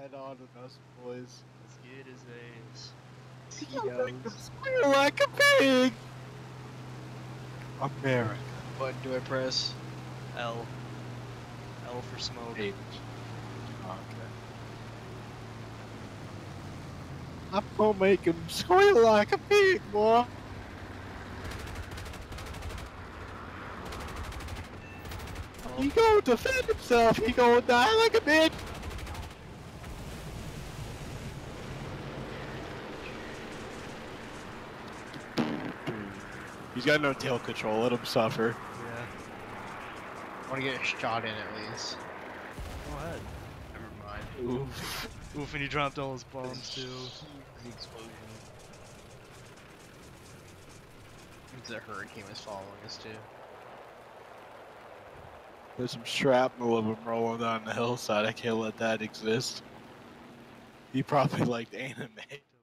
head on with us, boys. Let's get his ass. He goes. Squeal like a pig! America. What do I press? L. L for smoke. H. Okay. I'm gonna make him squeal like a pig, boy. He gonna defend himself. He gonna die like a bitch. He's got no tail control. Let him suffer. Yeah. I want to get a shot in at least. Go ahead. Never mind. Oof. Oof, and he dropped all his bombs too. The explosion. The hurricane was following us too. There's some shrapnel of him rolling down the hillside. I can't let that exist. He probably liked anime.